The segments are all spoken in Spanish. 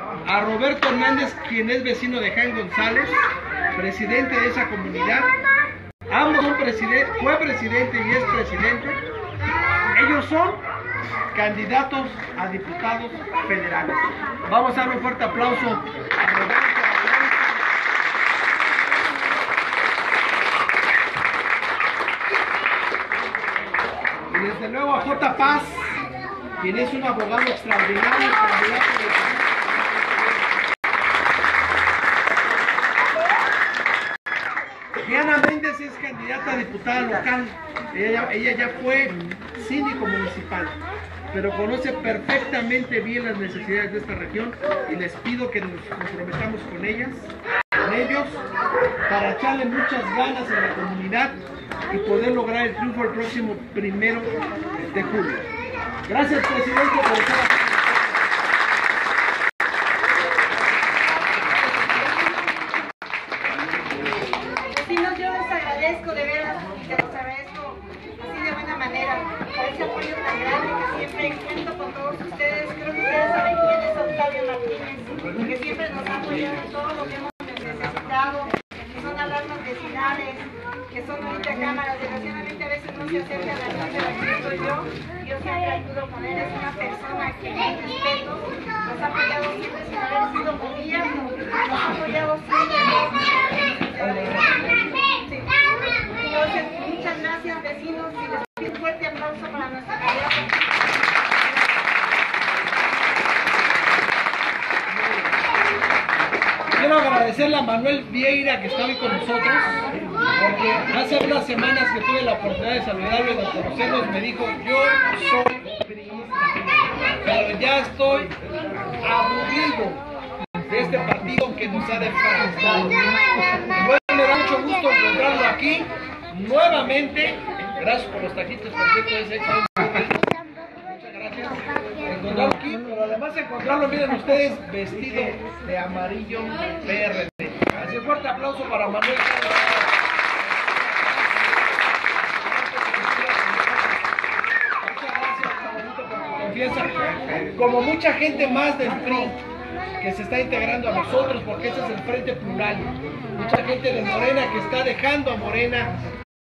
a Roberto Hernández, quien es vecino de Jaén González, presidente de esa comunidad. Ambos son fue presidente y es presidente. Ellos son candidatos a diputados federales. Vamos a dar un fuerte aplauso a Roberto. Y desde luego a J. Paz, quien es un abogado extraordinario, Diana Méndez es candidata a diputada local. Ella ya fue síndico municipal, pero conoce perfectamente bien las necesidades de esta región y les pido que nos comprometamos con ellos, para echarle muchas ganas en la comunidad y poder lograr el triunfo el próximo 1 de julio. Gracias, presidente, por estar aquí. Vecinos, yo les agradezco de veras, que los agradezco así de buena manera por ese apoyo tan grande que siempre cuento con todos ustedes. Creo que ustedes saben quién es Octavio Martínez, que siempre nos ha apoyado en todo lo que hemos necesitado, que son alarmas vecinales, que son ahorita cámaras. Desgraciadamente a veces no se acercan a la luz, pero aquí estoy yo siempre ayudo con él. Es una persona que con respeto nos ha apoyado siempre sin haber sido gobierno, nos ha apoyado siempre. Sí. Entonces, muchas gracias, vecinos, y les pido un fuerte aplauso para nuestra candidata. Quiero agradecerle a Manuel Vieira, que está hoy con nosotros, porque hace unas semanas que tuve la oportunidad de saludarlo y de conocerlos, me dijo: yo soy priista, pero ya estoy aburrido de este partido que nos ha defraudado. Bueno, me da mucho gusto encontrarlo aquí nuevamente. Gracias por los taquitos, por cierto, muchas gracias. Encontrarlo aquí, pero además encontrarlo, miren ustedes, vestido de amarillo PRD. Así un fuerte aplauso para Manuel. Muchas gracias, Manuelito, por tu confianza. Como mucha gente más del PRI que se está integrando a nosotros, porque ese es el Frente Plural. Mucha gente de Morena que está dejando a Morena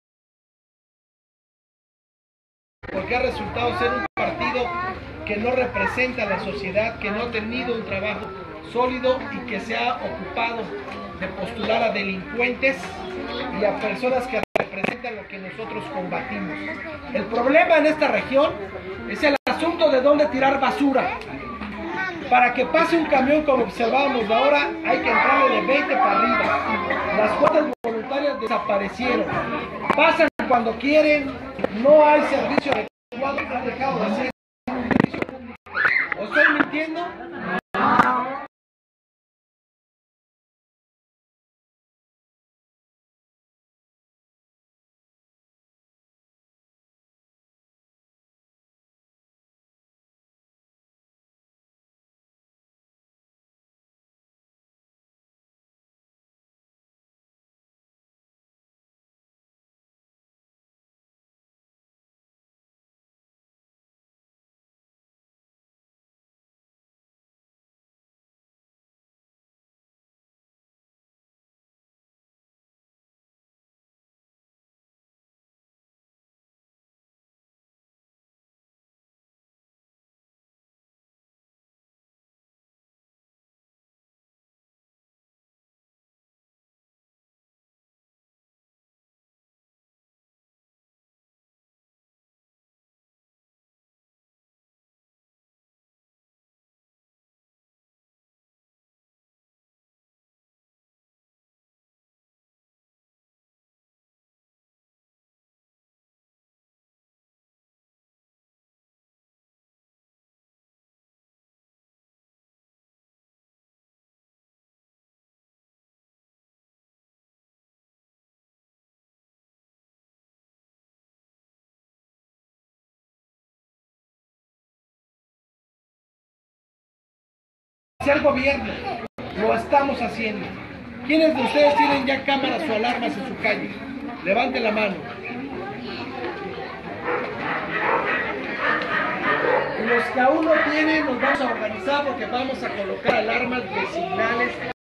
porque ha resultado ser un partido que no representa a la sociedad, que no ha tenido un trabajo sólido y que se ha ocupado de postular a delincuentes y a personas que representan lo que nosotros combatimos. El problema en esta región es el asunto de dónde tirar basura. Para que pase un camión, como observábamos ahora, hay que entrarle de 20 para arriba. Las cuotas voluntarias desaparecieron. Pasan cuando quieren, no hay servicio adecuado, han dejado de hacer servicio público. ¿O estoy mintiendo? Hacia el gobierno, lo estamos haciendo. ¿Quiénes de ustedes tienen ya cámaras o alarmas en su calle? Levanten la mano. Los que aún no tienen, nos vamos a organizar porque vamos a colocar alarmas vecinales